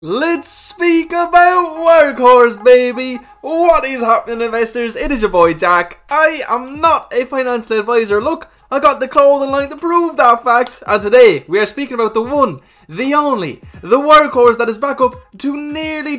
Let's speak about Workhorse, baby! What is happening, investors? It is your boy Jack. I am not a financial advisor. Look, I got the clothing line to prove that fact. And today, we are speaking about the one, the only, the Workhorse that is back up to nearly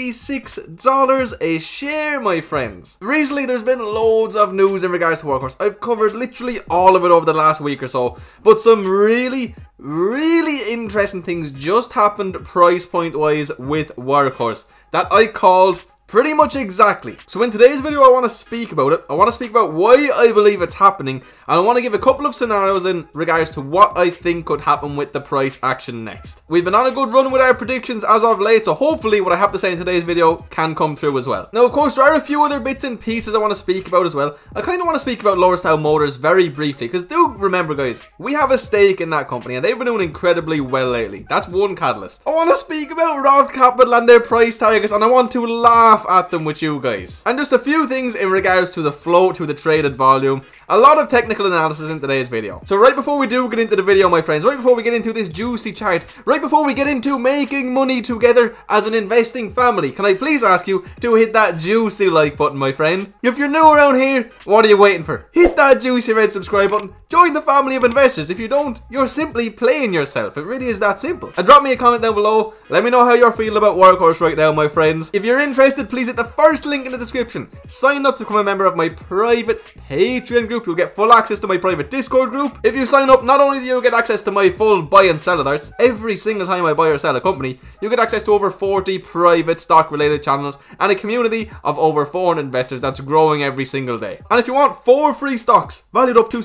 $26 a share, my friends. Recently, there's been loads of news in regards to Workhorse. I've covered literally all of it over the last week or so. But some really interesting things just happened price point wise with Workhorse that I called pretty much exactly. So in today's video I want to speak about it. I want to speak about why I believe it's happening, and I want to give a couple of scenarios in regards to what I think could happen with the price action next. We've been on a good run with our predictions as of late, so hopefully what I have to say in today's video can come through as well. Now of course there are a few other bits and pieces I want to speak about as well. I kind of want to speak about Lowerstown Motors very briefly, because do remember guys, we have a stake in that company and they've been doing incredibly well lately. That's one catalyst. I want to speak about Roth Capital and their price targets, and I want to laugh at them with you guys. And just a few things in regards to the flow, to the traded volume. A lot of technical analysis in today's video. So right before we do get into the video, my friends, right before we get into this juicy chart, right before we get into making money together as an investing family, can I please ask you to hit that juicy like button, my friend? If you're new around here, what are you waiting for? Hit that juicy red subscribe button. Join the family of investors. If you don't, you're simply playing yourself. It really is that simple. And drop me a comment down below. Let me know how you're feeling about Workhorse right now, my friends. If you're interested, please hit the first link in the description. Sign up to become a member of my private Patreon group. You'll get full access to my private Discord group. If you sign up, not only do you get access to my full buy and sell alerts every single time I buy or sell a company, you get access to over 40 private stock related channels and a community of over 400 investors that's growing every single day. And if you want 4 free stocks valued up to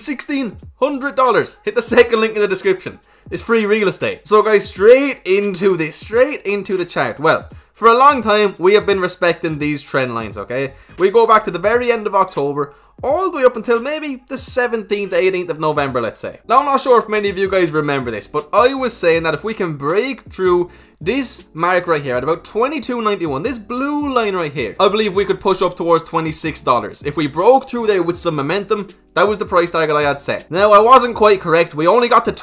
$1,600, hit the second link in the description. It's free real estate. So guys, straight into the chart. Well, for a long time, we have been respecting these trend lines, okay? We go back to the very end of October, all the way up until maybe the 17th, 18th of November, let's say. Now, I'm not sure if many of you guys remember this, but I was saying that if we can break through this mark right here at about $22.91, this blue line right here, I believe we could push up towards $26. If we broke through there with some momentum, that was the price target I had set. Now, I wasn't quite correct. We only got to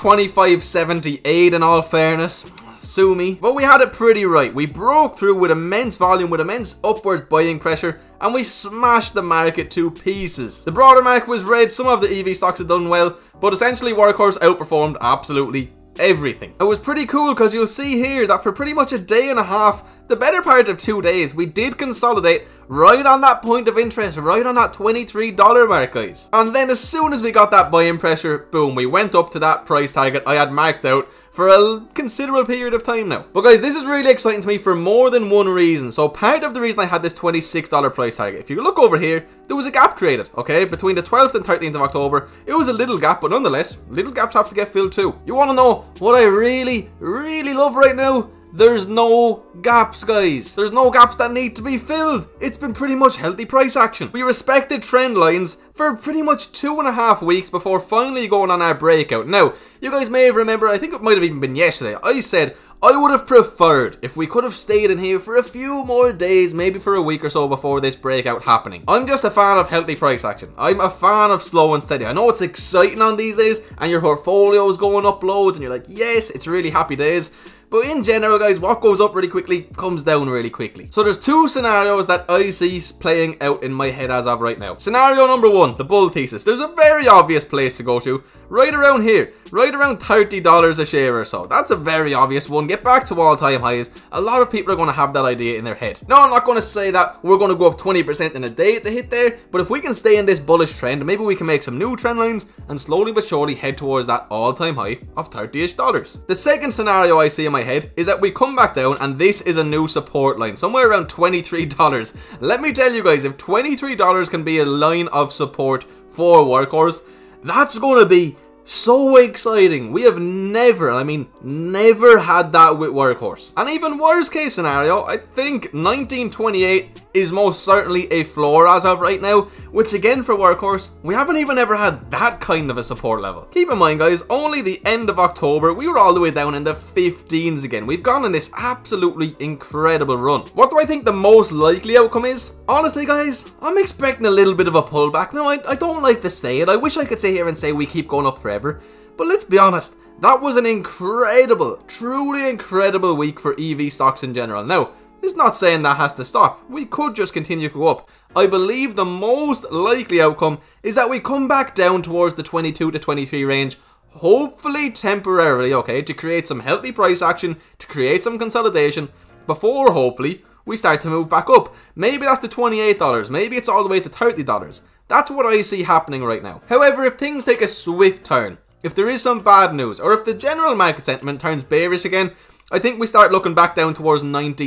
$25.78 in all fairness. Sue me. But we had it pretty right. We broke through with immense volume, with immense upward buying pressure, and we smashed the market to pieces. The broader market was red. Some of the EV stocks had done well, but essentially Workhorse outperformed absolutely everything. It was pretty cool because you'll see here that for pretty much a day and a half, the better part of 2 days, we did consolidate right on that point of interest, right on that $23 mark, guys. And then as soon as we got that buying pressure, boom, we went up to that price target I had marked out for a considerable period of time now. But guys, this is really exciting to me for more than one reason. So part of the reason I had this $26 price target, if you look over here, there was a gap created, okay? Between the 12th and 13th of October, it was a little gap, but nonetheless, little gaps have to get filled too. You want to know what I really love right now? There's no gaps, guys. There's no gaps that need to be filled. It's been pretty much healthy price action. We respected trend lines for pretty much 2.5 weeks before finally going on our breakout. Now, you guys may remember, I think it might have even been yesterday, I said I would have preferred if we could have stayed in here for a few more days, maybe for a week or so before this breakout happening. I'm just a fan of healthy price action. I'm a fan of slow and steady. I know it's exciting on these days and your portfolio is going up loads and you're like, yes, it's really happy days. But in general, guys, what goes up really quickly comes down really quickly. So there's 2 scenarios that I see playing out in my head as of right now. Scenario number 1, the bull thesis. There's a very obvious place to go to, right around here, right around $30 a share or so. That's a very obvious one. Get back to all-time highs. A lot of people are going to have that idea in their head. Now, I'm not going to say that we're going to go up 20% in a day to hit there, but if we can stay in this bullish trend, maybe we can make some new trend lines and slowly but surely head towards that all-time high of $30-ish. The second scenario I see in my head is that we come back down and this is a new support line, somewhere around $23. Let me tell you guys, if $23 can be a line of support for Workhorse, that's going to be so exciting. We have never, I mean never had that with Workhorse. And even worst case scenario, I think 1928 is most certainly a floor as of right now, which again for Workhorse, we haven't even ever had that kind of a support level. Keep in mind guys, only the end of October, we were all the way down in the 15s again. We've gone on this absolutely incredible run. What do I think the most likely outcome is? Honestly guys, I'm expecting a little bit of a pullback. Now I don't like to say it, I wish I could sit here and say we keep going up forever, but let's be honest, That was an incredible, truly incredible week for EV stocks in general. Now, it's not saying that has to stop. We could just continue to go up. I believe the most likely outcome is that we come back down towards the 22 to 23 range, hopefully temporarily, okay, to create some healthy price action, to create some consolidation, before hopefully we start to move back up. Maybe that's the $28, maybe it's all the way to $30. That's what I see happening right now. However, if things take a swift turn, if there is some bad news, or if the general market sentiment turns bearish again, I think we start looking back down towards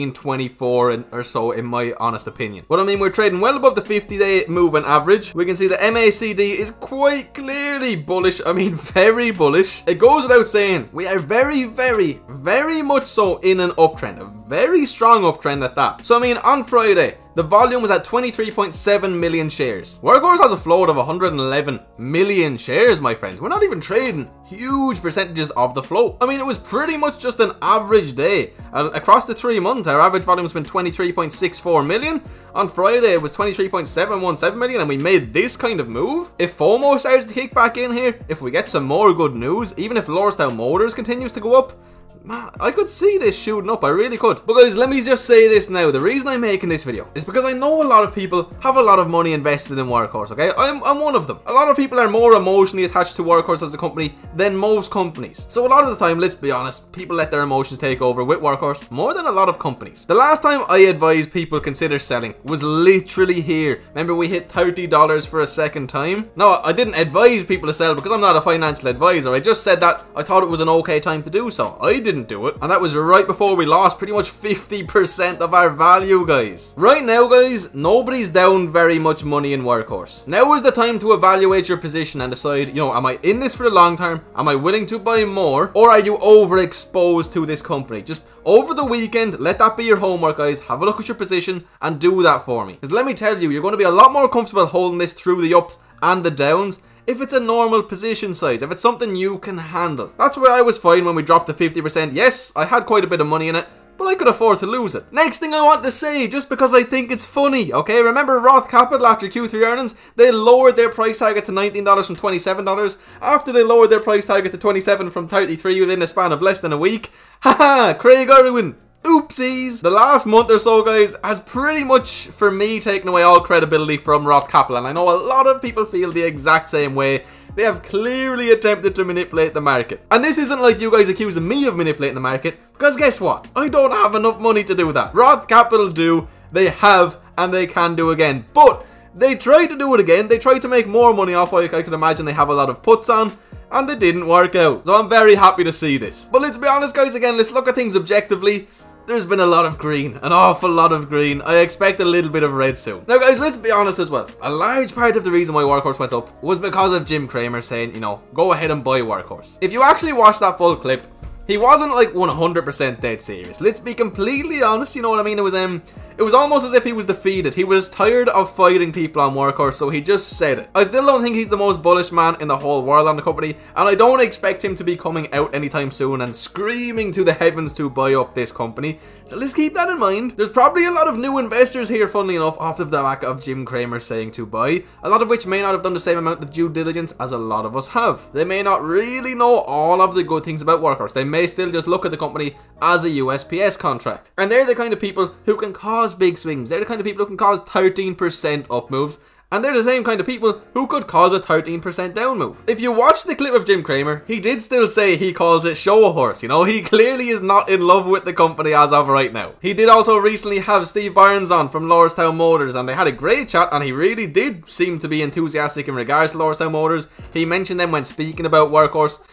1924 or so, in my honest opinion. But I mean, we're trading well above the 50-day moving average. We can see the MACD is quite clearly bullish. I mean, very bullish. It goes without saying, we are very, very, very much so in an uptrend. A very strong uptrend at that. So I mean, on Friday, the volume was at 23.7 million shares. Workhorse has a float of 111 million shares, my friends. We're not even trading huge percentages of the float. I mean, it was pretty much just an average day. Across the 3 months, our average volume has been 23.64 million. On Friday, it was 23.717 million, and we made this kind of move. If FOMO starts to kick back in here, if we get some more good news, even if Lordstown Motors continues to go up, man, I could see this shooting up, I really could. But guys, let me just say this now. The reason I'm making this video is because I know a lot of people have a lot of money invested in Workhorse, okay? I'm one of them. A lot of people are more emotionally attached to Workhorse as a company than most companies. So a lot of the time, let's be honest, people let their emotions take over with Workhorse more than a lot of companies. The last time I advised people consider selling was literally here. Remember, we hit $30 for a second time? No, I didn't advise people to sell because I'm not a financial advisor. I just said that I thought it was an okay time to do so. I didn't do it, and that was right before we lost pretty much 50% of our value, guys. Right now, guys, nobody's down very much money in Workhorse. Now is the time to evaluate your position and decide, you know, am I in this for the long term? Am I willing to buy more? Or are you overexposed to this company? Just over the weekend, let that be your homework, guys. Have a look at your position and do that for me. Because let me tell you, you're going to be a lot more comfortable holding this through the ups and the downs if it's a normal position size, if it's something you can handle. That's where I was fine when we dropped to 50%. Yes, I had quite a bit of money in it, but I could afford to lose it. Next thing I want to say, just because I think it's funny, okay? Remember Roth Capital after Q3 earnings? They lowered their price target to $19 from $27. After they lowered their price target to $27 from $33 within a span of less than a week. Haha, Craig Irwin. Oopsies! The last month or so, guys, has pretty much, for me, taken away all credibility from Roth Capital, and I know a lot of people feel the exact same way. They have clearly attempted to manipulate the market. And this isn't like you guys accusing me of manipulating the market, because guess what? I don't have enough money to do that. Roth Capital do, they have, and they can do again. But they tried to do it again. They tried to make more money off what I could imagine they have a lot of puts on, and they didn't work out. So I'm very happy to see this. But let's be honest, guys, again, let's look at things objectively. There's been a lot of green, an awful lot of green. I expect a little bit of red soon. Now guys, let's be honest as well. A large part of the reason why Workhorse went up was because of Jim Cramer saying, you know, go ahead and buy Workhorse. If you actually watch that full clip, he wasn't like 100% dead serious. Let's be completely honest, you know what I mean? It was almost as if he was defeated. He was tired of fighting people on Workhorse, so he just said it. I still don't think he's the most bullish man in the whole world on the company, and I don't expect him to be coming out anytime soon and screaming to the heavens to buy up this company. So let's keep that in mind. There's probably a lot of new investors here, funnily enough, off of the back of Jim Cramer saying to buy, a lot of which may not have done the same amount of due diligence as a lot of us have. They may not really know all of the good things about Workhorse. They may still just look at the company as a USPS contract. And they're the kind of people who can cause big swings. They're the kind of people who can cause 13% up moves. And they're the same kind of people who could cause a 13% down move. If you watch the clip of Jim Cramer, he did still say he calls it show horse. You know, he clearly is not in love with the company as of right now. He did also recently have Steve Barnes on from Lordstown Motors, and they had a great chat, and he really did seem to be enthusiastic in regards to Lordstown Motors. He mentioned them when speaking about Workhorse.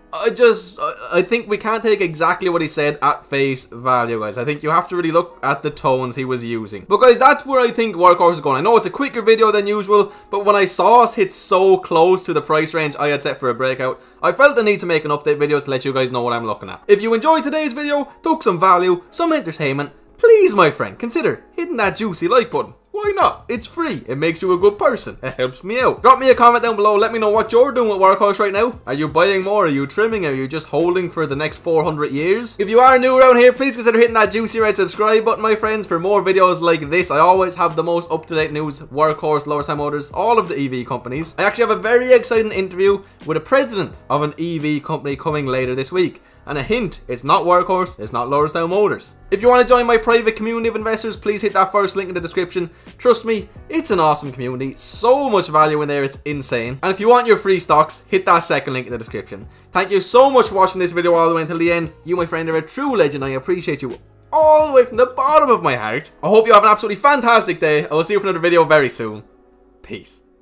I think we can't take exactly what he said at face value, guys. I think you have to really look at the tones he was using. But guys, that's where I think Workhorse is going. I know it's a quicker video than usual, but when I saw us hit so close to the price range I had set for a breakout, I felt the need to make an update video to let you guys know what I'm looking at. If you enjoyed today's video, took some value, some entertainment, please, my friend, consider hitting that juicy like button. Why not? It's free. It makes you a good person. It helps me out. Drop me a comment down below. Let me know what you're doing with Workhorse right now. Are you buying more? Are you trimming? Are you just holding for the next 400 years? If you are new around here, please consider hitting that juicy red subscribe button, my friends, for more videos like this. I always have the most up-to-date news, Workhorse, Lordstown Motors, all of the EV companies. I actually have a very exciting interview with a president of an EV company coming later this week. And a hint, it's not Workhorse, it's not Lordstown Motors. If you want to join my private community of investors, please hit that first link in the description. Trust me, it's an awesome community. So much value in there, it's insane. And if you want your free stocks, hit that second link in the description. Thank you so much for watching this video all the way until the end. You, my friend, are a true legend. I appreciate you all the way from the bottom of my heart. I hope you have an absolutely fantastic day. I will see you for another video very soon. Peace.